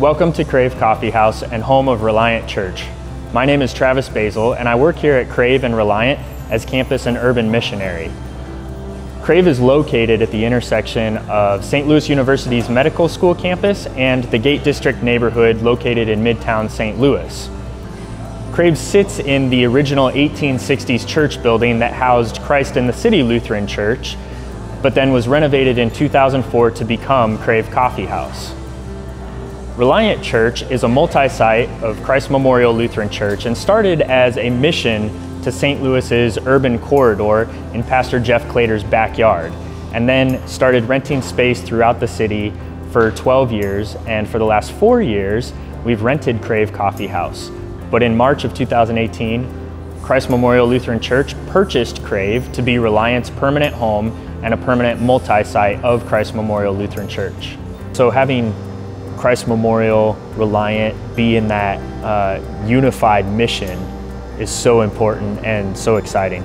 Welcome to Crave Coffee House and home of Reliant Church. My name is Travis Basil and I work here at Crave and Reliant as campus and urban missionary. Crave is located at the intersection of St. Louis University's Medical School campus and the Gate District neighborhood located in Midtown St. Louis. Crave sits in the original 1860s church building that housed Christ in the City Lutheran Church, but then was renovated in 2004 to become Crave Coffee House. Reliant Church is a multi-site of Christ Memorial Lutheran Church and started as a mission to St. Louis's urban corridor in Pastor Jeff Claytor's backyard, and then started renting space throughout the city for 12 years, and for the last 4 years, we've rented Crave Coffee House. But in March of 2018, Christ Memorial Lutheran Church purchased Crave to be Reliant's permanent home and a permanent multi-site of Christ Memorial Lutheran Church. So having Christ Memorial, Reliant be in that unified mission is so important and so exciting.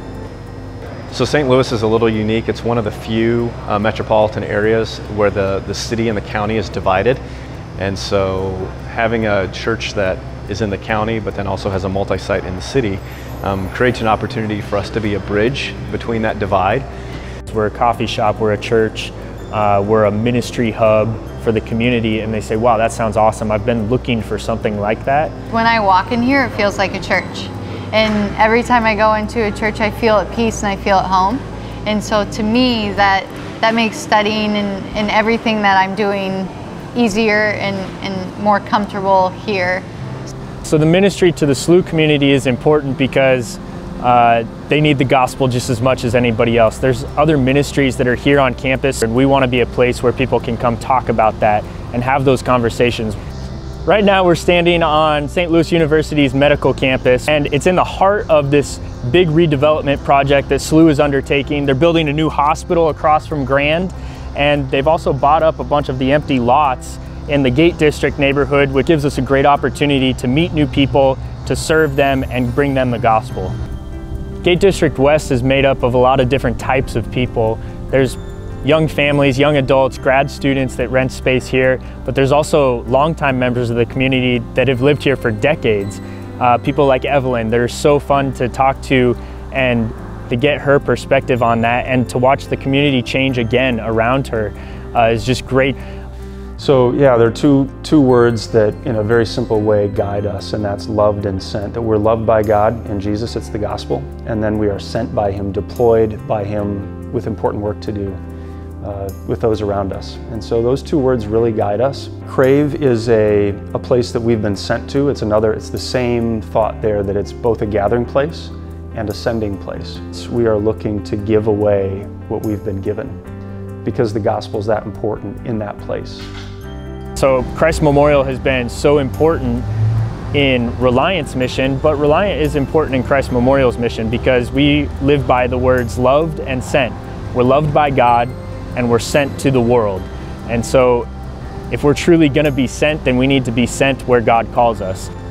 So St. Louis is a little unique. It's one of the few metropolitan areas where the city and the county is divided. And so having a church that is in the county but then also has a multi-site in the city creates an opportunity for us to be a bridge between that divide. We're a coffee shop, we're a church, we're a ministry hub for the community, and they say, wow, that sounds awesome. I've been looking for something like that. When I walk in here, it feels like a church. And every time I go into a church, I feel at peace and I feel at home. And so to me, that makes studying and everything that I'm doing easier and more comfortable here. So the ministry to the SLU community is important because they need the gospel just as much as anybody else. There's other ministries that are here on campus, and we want to be a place where people can come talk about that and have those conversations. Right now we're standing on St. Louis University's medical campus, and it's in the heart of this big redevelopment project that SLU is undertaking. They're building a new hospital across from Grand, and they've also bought up a bunch of the empty lots in the Gate District neighborhood, which gives us a great opportunity to meet new people, to serve them, and bring them the gospel. Gate District West is made up of a lot of different types of people. There's young families, young adults, grad students that rent space here, but there's also longtime members of the community that have lived here for decades. People like Evelyn that are so fun to talk to and to get her perspective on that, and to watch the community change again around her is just great. So yeah, there are two words that in a very simple way guide us, and that's loved and sent. That we're loved by God in Jesus, it's the gospel, and then we are sent by Him, deployed by Him with important work to do with those around us. And so those two words really guide us. Crave is a place that we've been sent to. It's the same thought there, that it's both a gathering place and a sending place. We are looking to give away what we've been given, because the gospel is that important in that place. So Christ Memorial has been so important in Reliant's mission, but Reliant is important in Christ Memorial's mission because we live by the words loved and sent. We're loved by God and we're sent to the world. And so if we're truly going to be sent, then we need to be sent where God calls us.